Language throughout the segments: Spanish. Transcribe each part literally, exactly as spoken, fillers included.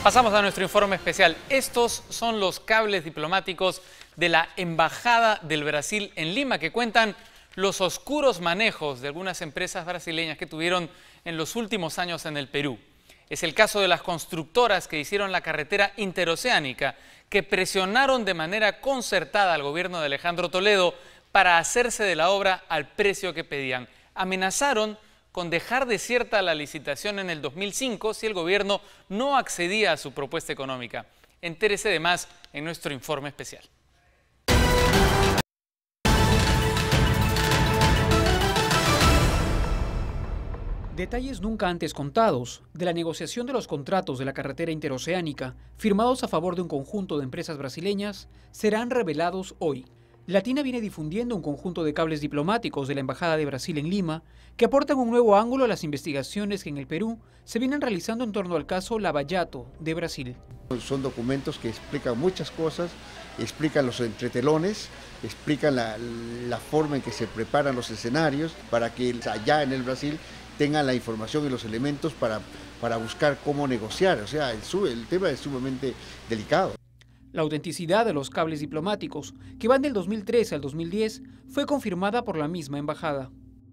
Pasamos a nuestro informe especial. Estos son los cables diplomáticos de la Embajada del Brasil en Lima que cuentan los oscuros manejos de algunas empresas brasileñas que tuvieron en los últimos años en el Perú. Es el caso de las constructoras que hicieron la carretera interoceánica, que presionaron de manera concertada al gobierno de Alejandro Toledo para hacerse de la obra al precio que pedían. Amenazaron con dejar desierta la licitación en el dos mil cinco si el gobierno no accedía a su propuesta económica. Entérese de más en nuestro informe especial. Detalles nunca antes contados de la negociación de los contratos de la carretera interoceánica, firmados a favor de un conjunto de empresas brasileñas, serán revelados hoy. Latina viene difundiendo un conjunto de cables diplomáticos de la Embajada de Brasil en Lima que aportan un nuevo ángulo a las investigaciones que en el Perú se vienen realizando en torno al caso Lava Jato de Brasil. Son documentos que explican muchas cosas, explican los entretelones, explican la, la forma en que se preparan los escenarios para que allá en el Brasil tengan la información y los elementos para, para buscar cómo negociar. O sea, el, el tema es sumamente delicado. La autenticidad de los cables diplomáticos, que van del dos mil trece al dos mil diez, fue confirmada por la misma embajada.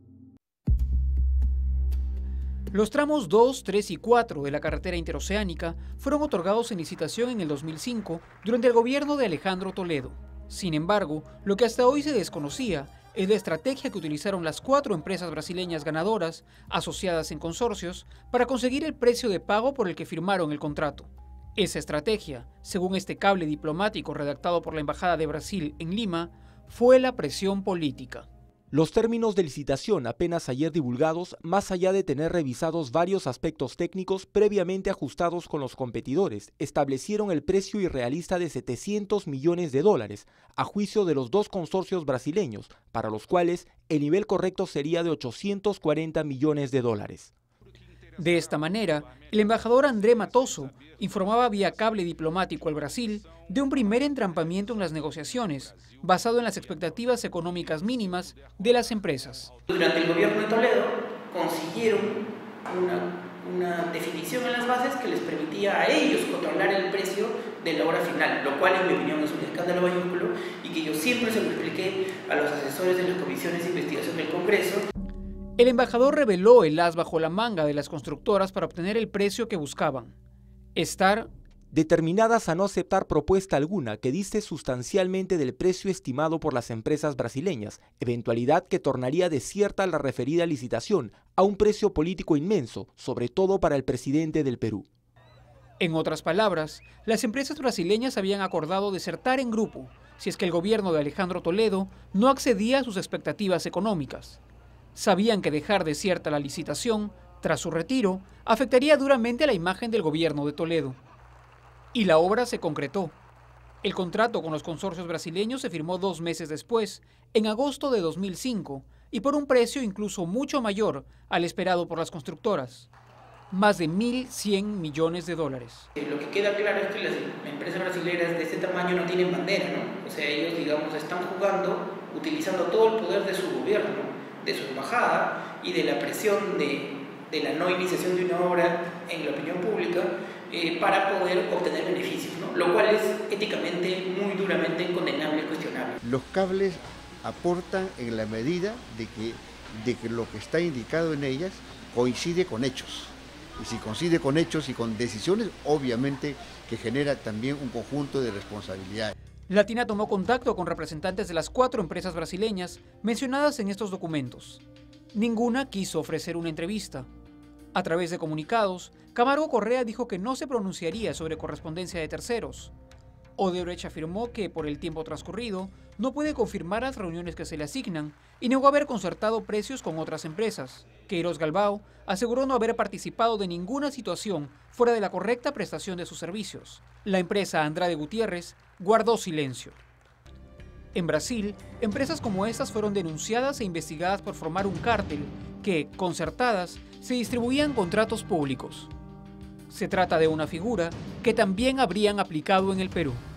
Los tramos dos, tres y cuatro de la carretera interoceánica fueron otorgados en licitación en el dos mil cinco durante el gobierno de Alejandro Toledo. Sin embargo, lo que hasta hoy se desconocía es la estrategia que utilizaron las cuatro empresas brasileñas ganadoras, asociadas en consorcios, para conseguir el precio de pago por el que firmaron el contrato. Esa estrategia, según este cable diplomático redactado por la Embajada de Brasil en Lima, fue la presión política. Los términos de licitación apenas ayer divulgados, más allá de tener revisados varios aspectos técnicos previamente ajustados con los competidores, establecieron el precio irrealista de setecientos millones de dólares, a juicio de los dos consorcios brasileños, para los cuales el nivel correcto sería de ochocientos cuarenta millones de dólares. De esta manera, el embajador André Matoso informaba vía cable diplomático al Brasil de un primer entrampamiento en las negociaciones, basado en las expectativas económicas mínimas de las empresas. Durante el gobierno de Toledo consiguieron una, una definición en las bases que les permitía a ellos controlar el precio de la obra final, lo cual en mi opinión es un escándalo mayúsculo y que yo siempre se lo expliqué a los asesores de las comisiones de investigación del Congreso. El embajador reveló el as bajo la manga de las constructoras para obtener el precio que buscaban: estar determinadas a no aceptar propuesta alguna que diste sustancialmente del precio estimado por las empresas brasileñas, eventualidad que tornaría desierta la referida licitación a un precio político inmenso, sobre todo para el presidente del Perú. En otras palabras, las empresas brasileñas habían acordado desertar en grupo si es que el gobierno de Alejandro Toledo no accedía a sus expectativas económicas. Sabían que dejar desierta la licitación, tras su retiro, afectaría duramente a la imagen del gobierno de Toledo. Y la obra se concretó. El contrato con los consorcios brasileños se firmó dos meses después, en agosto de dos mil cinco, y por un precio incluso mucho mayor al esperado por las constructoras: más de mil cien millones de dólares. Lo que queda claro es que las empresas brasileñas de este tamaño no tienen bandera, ¿no? O sea, ellos, digamos, están jugando, utilizando todo el poder de su gobierno, de su embajada y de la presión de, de la no iniciación de una obra en la opinión pública eh, para poder obtener beneficios, ¿no? Lo cual es éticamente muy duramente condenable y cuestionable. Los cables aportan en la medida de que, de que lo que está indicado en ellas coincide con hechos. Y si coincide con hechos y con decisiones, obviamente que genera también un conjunto de responsabilidades. Latina tomó contacto con representantes de las cuatro empresas brasileñas mencionadas en estos documentos. Ninguna quiso ofrecer una entrevista. A través de comunicados, Camargo Correa dijo que no se pronunciaría sobre correspondencia de terceros. Odebrecht afirmó que, por el tiempo transcurrido, no puede confirmar las reuniones que se le asignan y negó haber concertado precios con otras empresas. Queiroz Galbao aseguró no haber participado de ninguna situación fuera de la correcta prestación de sus servicios. La empresa Andrade Gutiérrez guardó silencio. En Brasil, empresas como estas fueron denunciadas e investigadas por formar un cártel que, concertadas, se distribuían contratos públicos. Se trata de una figura que también habrían aplicado en el Perú.